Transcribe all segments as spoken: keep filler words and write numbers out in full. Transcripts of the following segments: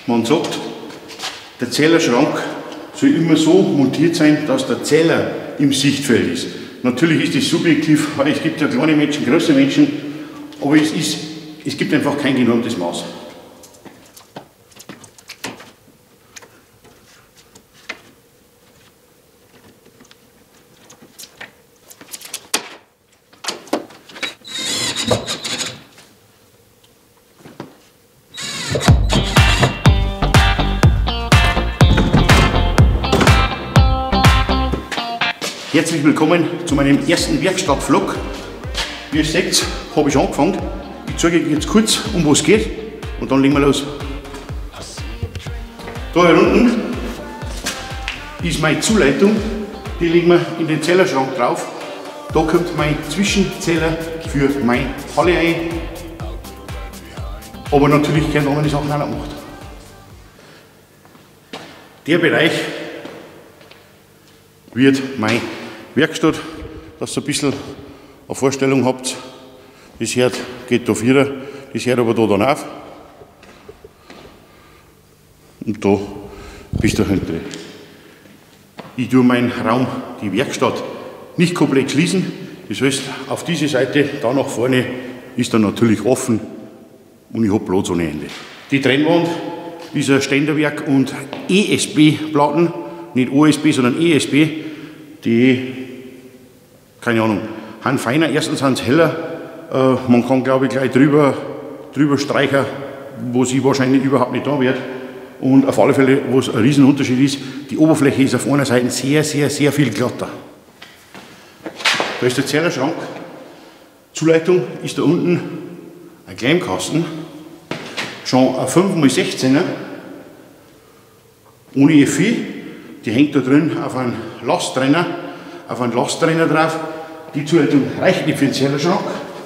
man sagt, der Zählerschrank soll immer so montiert sein, dass der Zähler im Sichtfeld ist. Natürlich ist das subjektiv, weil es gibt ja kleine Menschen, große Menschen, aber es, ist, es gibt einfach kein genormtes Maß. Herzlich willkommen zu meinem ersten Werkstatt-Vlog. Wie ihr seht, habe ich angefangen. Ich zeige euch jetzt kurz, um was es geht und dann legen wir los. Da hier unten ist meine Zuleitung, die legen wir in den Zählerschrank drauf. Da kommt mein Zwischenzähler für meine Halle ein. Aber natürlich können andere Sachen auch noch gemacht. Der Bereich wird meine Werkstatt, dass ihr ein bisschen eine Vorstellung habt. Das Herd geht da vierer, das Herd aber da dann auf. Und da bist du hinten. Ich tue meinen Raum, die Werkstatt, nicht komplett schließen. Das heißt, auf diese Seite, da nach vorne, ist dann natürlich offen und ich habe Platz ohne Ende. Die Trennwand ist ein Ständerwerk und E S B-Platten, nicht O S B, sondern E S B. Die, keine Ahnung, sind feiner, erstens sind sie heller, äh, man kann glaube ich gleich drüber, drüber streichen, wo sie wahrscheinlich überhaupt nicht da wird. Und auf alle Fälle, was ein Riesenunterschied ist, die Oberfläche ist auf einer Seite sehr, sehr, sehr viel glatter. Da ist der Zählerschrank, Zuleitung ist da unten ein Klemmkasten, schon ein fünf mal sechzehner, ohne Effi. Die hängt da drin auf einen Lasttrenner, auf einen Lasttrenner drauf. Die Zuleitung reicht nicht für den Zählerschrank.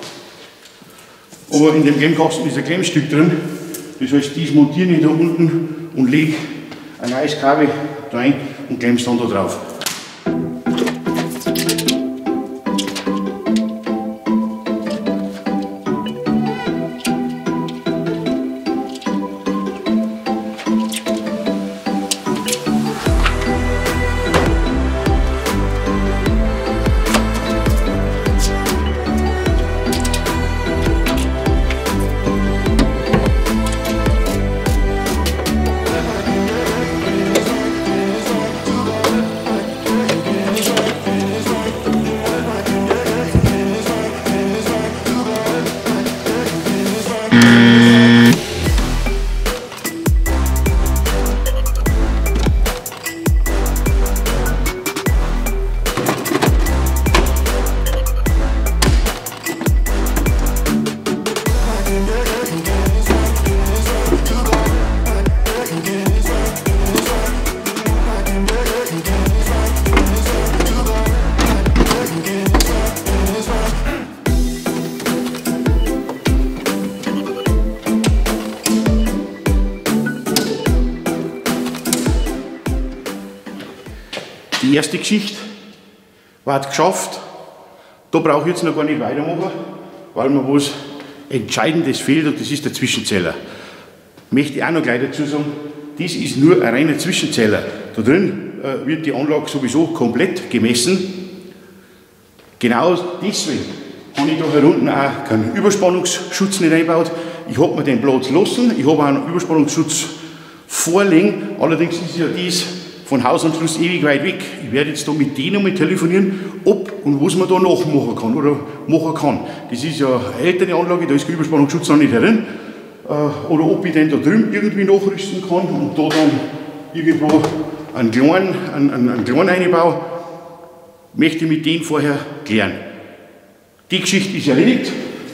Aber in dem Klemmkasten ist ein Klemmstück drin. Das heißt, dies montiere ich da unten und lege ein neues Kabel da rein und klemme es dann da drauf. Die erste Geschichte war geschafft. Da brauche ich jetzt noch gar nicht weitermachen, weil mir was Entscheidendes fehlt und das ist der Zwischenzähler. Möchte ich auch noch gleich dazu sagen, das ist nur ein reiner Zwischenzähler. Da drin äh, wird die Anlage sowieso komplett gemessen. Genau deswegen habe ich da hier unten auch keinen Überspannungsschutz nicht eingebaut. Ich habe mir den Platz lassen, ich habe auch einen Überspannungsschutz vorlegen, allerdings ist ja dies von Haus und Schluss ewig weit weg. Ich werde jetzt da mit denen mal telefonieren, ob und was man da nachmachen kann oder machen kann. Das ist ja eine ältere Anlage, da ist der Überspannungsschutz noch nicht drin. Äh, oder ob ich den da drüben irgendwie nachrüsten kann und da dann irgendwo einen kleinen, einen, einen, einen kleinen einbaue, möchte ich mit denen vorher klären. Die Geschichte ist erledigt.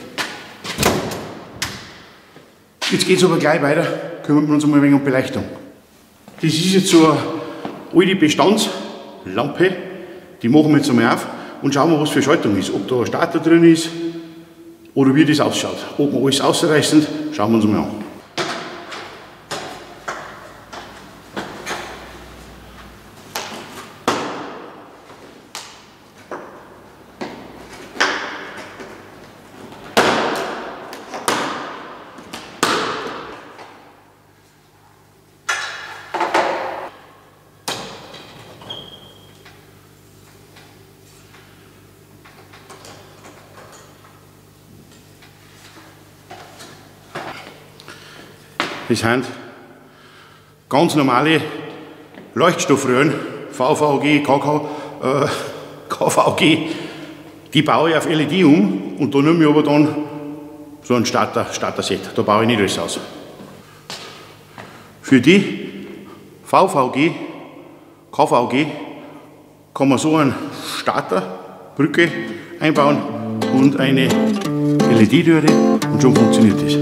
Jetzt geht es aber gleich weiter, kümmern wir uns mal ein wenig um Beleuchtung. Das ist jetzt so eine alte Bestandslampe, die machen wir jetzt einmal auf und schauen wir, was für Schaltung ist. Ob da ein Starter drin ist oder wie das ausschaut. Ob wir alles ausreißen, schauen wir uns mal an. Das sind ganz normale Leuchtstoffröhren, V V G, K K, äh, K V G. Die baue ich auf L E D um und da nehme ich aber dann so ein Starter, Starter-Set. Da baue ich nicht alles aus. Für die V V G, K V G kann man so einen Starterbrücke einbauen und eine L E D-Röhre und schon funktioniert das.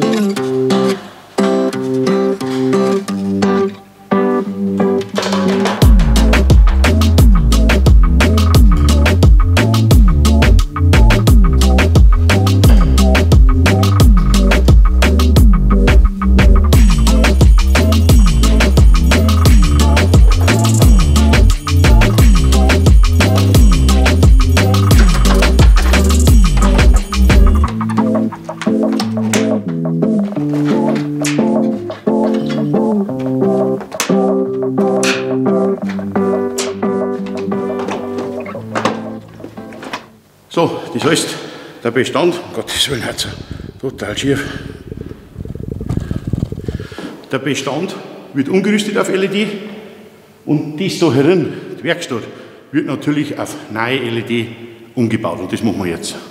So, das heißt, der Bestand, um Gottes Willen, hat total schief. Der Bestand wird umgerüstet auf L E D und das da herin, die Werkstatt, wird natürlich auf neue L E D umgebaut und das machen wir jetzt.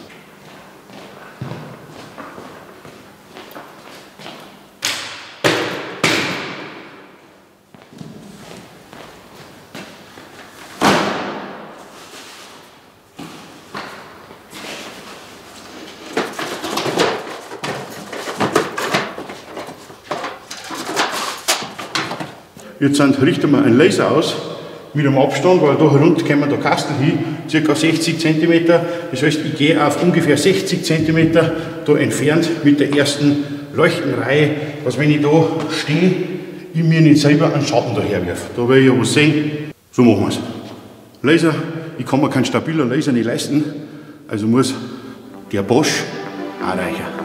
Jetzt richten wir einen Laser aus mit einem Abstand, weil da herunter kommen der Kastel hin, ca. sechzig Zentimeter. Das heißt, ich gehe auf ungefähr sechzig Zentimeter da entfernt mit der ersten Leuchtenreihe, dass wenn ich da stehe, ich mir nicht selber einen Schatten daher werfe. Da will ich ja was sehen. So machen wir es. Laser, ich kann mir keinen stabilen Laser nicht leisten, also muss der Bosch auch reichen.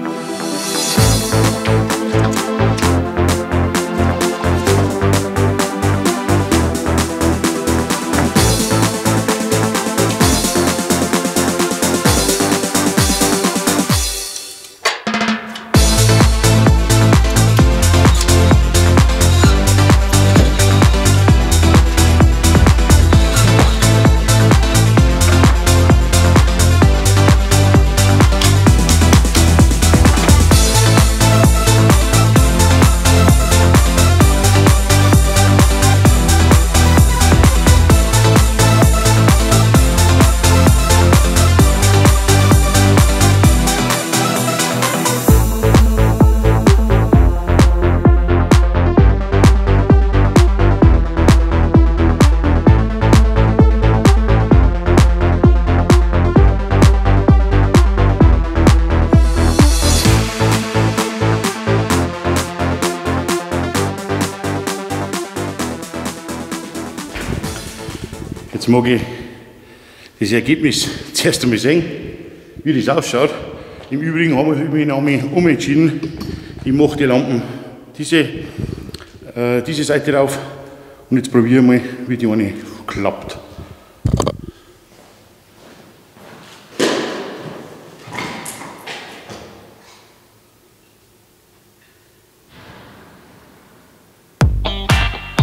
Jetzt mag ich das Ergebnis zuerst einmal sehen, wie das ausschaut. Im Übrigen habe ich mich noch umentschieden. Ich mache die Lampen diese, äh, diese Seite rauf und jetzt probiere ich mal, wie die eine klappt.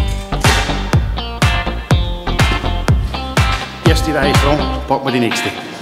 Erste Reihe dran, packen wir die nächste.